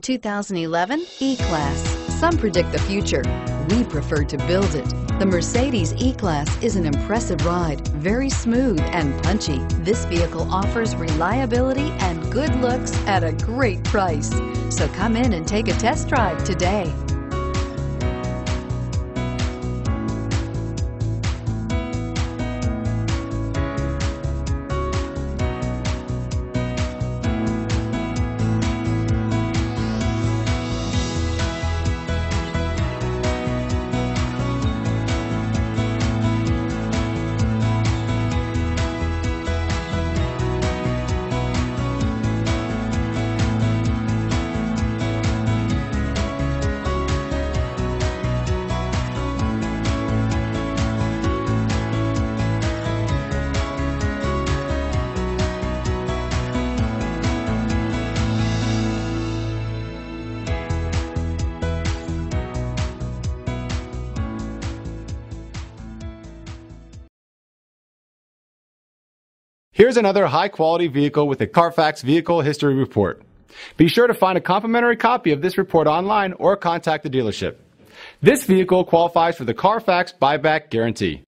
2011 E-Class. Some predict the future. We prefer to build it. The Mercedes E-Class is an impressive ride, very smooth and punchy. This vehicle offers reliability and good looks at a great price. So come in and take a test drive today. Here's another high-quality vehicle with a Carfax Vehicle History Report. Be sure to find a complimentary copy of this report online or contact the dealership. This vehicle qualifies for the Carfax Buyback Guarantee.